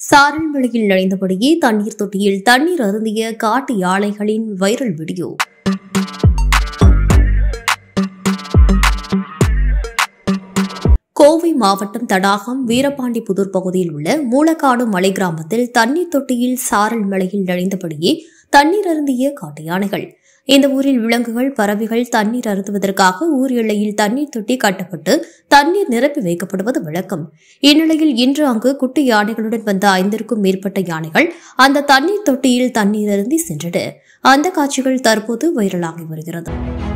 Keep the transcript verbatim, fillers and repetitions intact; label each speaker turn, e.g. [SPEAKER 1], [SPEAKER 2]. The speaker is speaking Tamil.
[SPEAKER 1] சாரல் மலையில் நுழைந்தபடியே தண்ணீர் தொட்டியில் தண்ணீர் அருந்திய காட்டு யானைகளின் வைரல் வீடியோ. கோவை மாவட்டம் தடாகம் வீரபாண்டிபுதூர் பகுதியில் உள்ள மூலக்காடு மலை கிராமத்தில் தண்ணீர் தொட்டியில் சாரல் மலையில் நுழைந்தபடியே தண்ணீர் அருந்திய காட்டு யானைகள். இந்த ஊரில் விலங்குகள், பறவைகள் தண்ணீர் அருந்துவதற்காக ஊர் எல்லையில் தண்ணீர் தொட்டி கட்டப்பட்டு தண்ணீர் நிரப்பி வைக்கப்படுவது வழக்கம். இந்நிலையில் இன்று அங்கு குட்டி யானைகளுடன் வந்த ஐந்திற்கும் மேற்பட்ட யானைகள் அந்த தண்ணீர் தொட்டியில் தண்ணீர் அருந்தி சென்றன. அந்த காட்சிகள் தற்போது வைரலாகி வருகிறது.